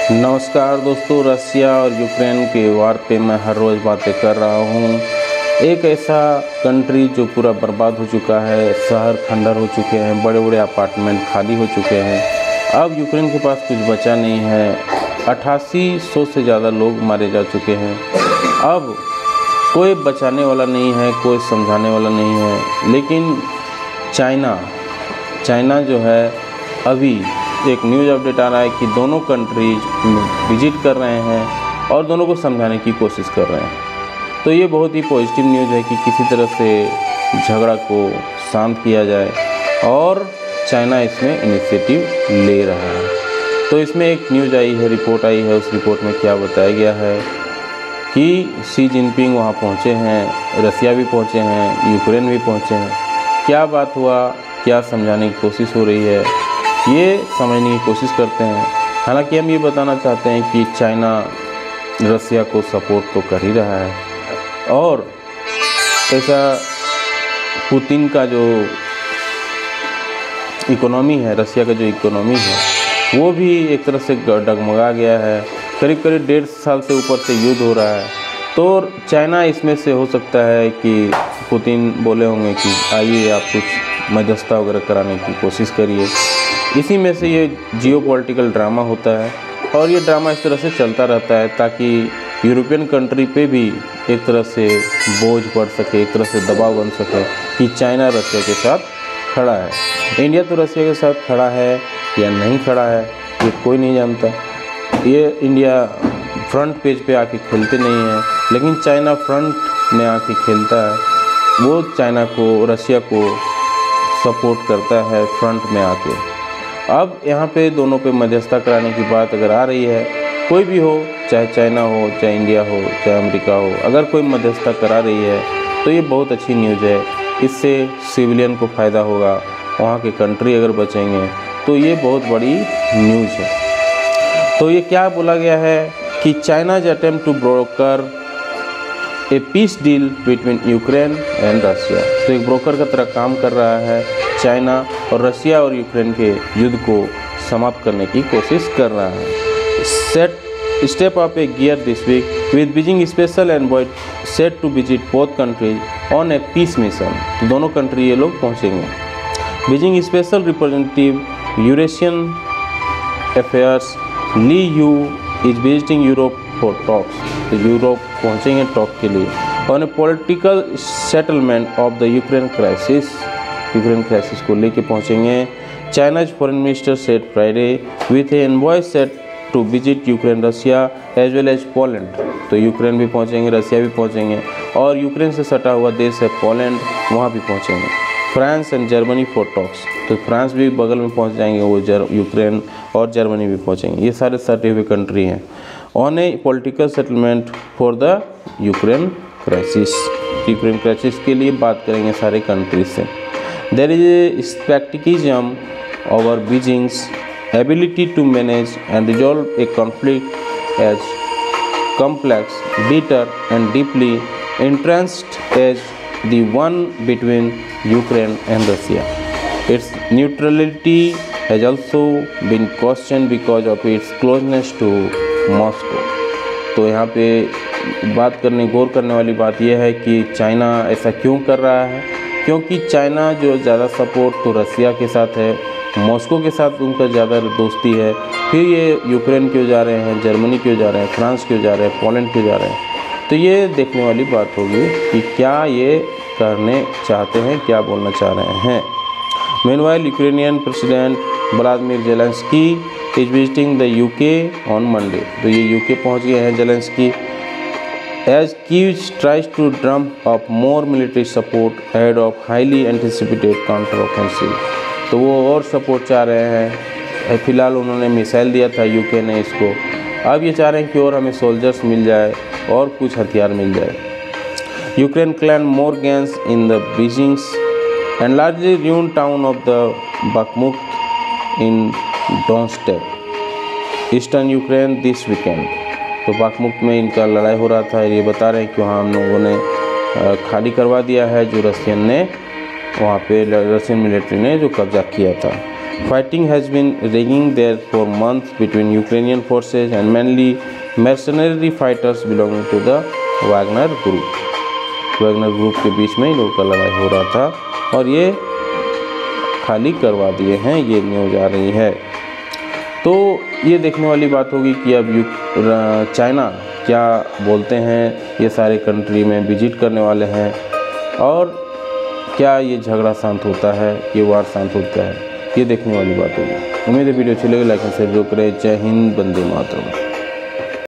नमस्कार दोस्तों, रसिया और यूक्रेन के वार पे मैं हर रोज़ बातें कर रहा हूँ। एक ऐसा कंट्री जो पूरा बर्बाद हो चुका है, शहर खंडर हो चुके हैं, बड़े बड़े अपार्टमेंट खाली हो चुके हैं। अब यूक्रेन के पास कुछ बचा नहीं है। 8800 से ज़्यादा लोग मारे जा चुके हैं। अब कोई बचाने वाला नहीं है, कोई समझाने वाला नहीं है। लेकिन चाइना जो है, अभी एक न्यूज़ अपडेट आ रहा है कि दोनों कंट्रीज विजिट कर रहे हैं और दोनों को समझाने की कोशिश कर रहे हैं। तो ये बहुत ही पॉजिटिव न्यूज़ है कि किसी तरह से झगड़ा को शांत किया जाए और चाइना इसमें इनिशिएटिव ले रहा है। तो इसमें एक न्यूज़ आई है, रिपोर्ट आई है। उस रिपोर्ट में क्या बताया गया है कि शी जिनपिंग वहाँ पहुँचे हैं, रसिया भी पहुँचे हैं, यूक्रेन भी पहुँचे हैं। क्या बात हुआ, क्या समझाने की कोशिश हो रही है, ये समझने की कोशिश करते हैं। हालांकि हम ये बताना चाहते हैं कि चाइना रसिया को सपोर्ट तो कर ही रहा है और ऐसा पुतिन का जो इकोनॉमी है, रसिया का जो इकोनॉमी है, वो भी एक तरह से डगमगा गया है। करीब 1.5 साल से ऊपर से युद्ध हो रहा है। तो चाइना इसमें से हो सकता है कि पुतिन बोले होंगे कि आइए आप कुछ मध्यस्थता वगैरह कराने की कोशिश करिए। इसी में से ये जियोपॉलिटिकल ड्रामा होता है और ये ड्रामा इस तरह से चलता रहता है ताकि यूरोपियन कंट्री पे भी एक तरह से बोझ पड़ सके, एक तरह से दबाव बन सके कि चाइना रसिया के साथ खड़ा है। इंडिया तो रसिया के साथ खड़ा है या नहीं खड़ा है, ये कोई नहीं जानता। ये इंडिया फ्रंट पेज पे आके खेलते नहीं है, लेकिन चाइना फ्रंट में आके खेलता है। वो चाइना को, रसिया को सपोर्ट करता है फ्रंट में आके। अब यहाँ पे दोनों पे मध्यस्थता कराने की बात अगर आ रही है, कोई भी हो, चाहे चाइना हो, चाहे इंडिया हो, चाहे अमेरिका हो, अगर कोई मध्यस्थता करा रही है तो ये बहुत अच्छी न्यूज़ है। इससे सिविलियन को फ़ायदा होगा, वहाँ के कंट्री अगर बचेंगे तो ये बहुत बड़ी न्यूज़ है। तो ये क्या बोला गया है कि China's attempt to broker a peace deal between Ukraine and Russia. तो एक ब्रोकर का तरह काम कर रहा है चाइना और रसिया और यूक्रेन के युद्ध को समाप्त करने की कोशिश कर रहा है। Step up a gear this week with Beijing special envoy set to visit both countries on a peace mission. तो दोनों कंट्री ये लोग पहुँचेंगे। Beijing special representative Eurasian affairs Li Yu is visiting Europe for talks. तो Europe पहुँचेंगे talk के लिए। On a political settlement of the Ukraine crisis को लेके पहुँचेंगे। China's foreign minister set Friday with a envoy set to visit Ukraine, Russia as well as Poland. तो Ukraine भी पहुँचेंगे, रसिया भी पहुँचेंगे और यूक्रेन से सटा हुआ देश है पोलैंड, वहाँ भी पहुँचेंगे। France and Germany for talks. तो फ्रांस भी बगल में पहुँच जाएंगे, वो यूक्रेन और जर्मनी भी पहुँचेंगे। ये सारे सटे हुए कंट्री हैं। On a political settlement for the Ukraine crisis के लिए बात करेंगे सारे कंट्रीज से। There is a scepticism over Beijing's ability to manage and resolve a conflict as complex, bitter and deeply entrenched as the one between Ukraine and Russia. Its neutrality has also been questioned because of its closeness to Moscow. तो यहाँ पे गौर करने वाली बात यह है कि China ऐसा क्यों कर रहा है, क्योंकि चाइना जो ज़्यादा सपोर्ट तो रसिया के साथ है, मॉस्को के साथ उनका ज़्यादा दोस्ती है। फिर ये यूक्रेन क्यों जा रहे हैं, जर्मनी क्यों जा रहे हैं, फ्रांस क्यों जा रहे हैं, पोलैंड क्यों जा रहे हैं। तो ये देखने वाली बात होगी कि क्या ये करने चाहते हैं, क्या बोलना चाह रहे हैं। Meanwhile Ukrainian president Vladimir Zelensky is visiting the UK on Monday. तो ये यूके पहुंच गए हैं Zelensky. As Kyiv tries to drum up more military support head of highly anticipated counteroffensive. तो वो और सपोर्ट चाह रहे हैं। फिलहाल उन्होंने मिसाइल दिया था यूके ने इसको, अब ये चाह रहे हैं कि और हमें सोल्जर्स मिल जाए और कुछ हथियार मिल जाए। Ukraine claim more gains in the Beijing's and largely ruined town of the Bakhmut in डोंस्टेप ईस्टर्न यूक्रेन दिस वीकेंड। तो बाखमुट में इनका लड़ाई हो रहा था। ये बता रहे हैं कि वहाँ हम लोगों ने खाली करवा दिया है जो रशियन मिलिट्री ने जो कब्जा किया था। Fighting has been raging there for months between Ukrainian forces and mainly mercenary fighters belonging to the Wagner Group. Wagner group के बीच में इन लोगों का लड़ाई हो रहा था और ये खाली करवा दिए हैं, ये न्यूज़ आ रही है। तो ये देखने वाली बात होगी कि अब चाइना क्या बोलते हैं, ये सारे कंट्री में विजिट करने वाले हैं और क्या ये झगड़ा शांत होता है, ये वार शांत होता है, ये देखने वाली बात होगी। उम्मीद है वीडियो अच्छी लगी, लाइक एंड शेयर जरूर करें। जय हिंद, वंदे मातरम।